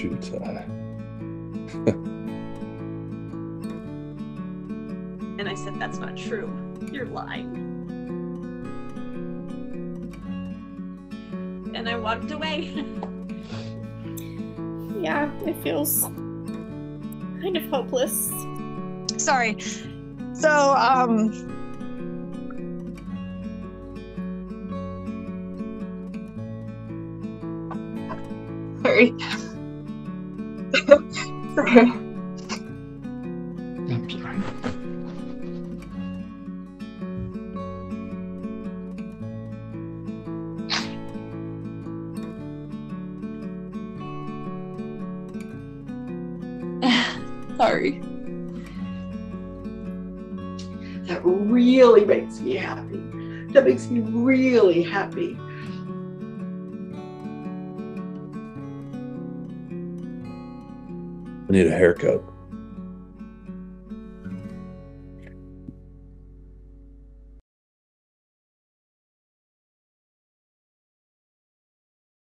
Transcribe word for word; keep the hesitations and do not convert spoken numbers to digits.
shoot. Uh, and I said, that's not true. You're lying. And I walked away. Yeah, it feels kind of hopeless. Sorry. So, um... Sorry. Sorry. I'm sorry. Sorry. That really makes me happy. That makes me really happy. I need a haircut.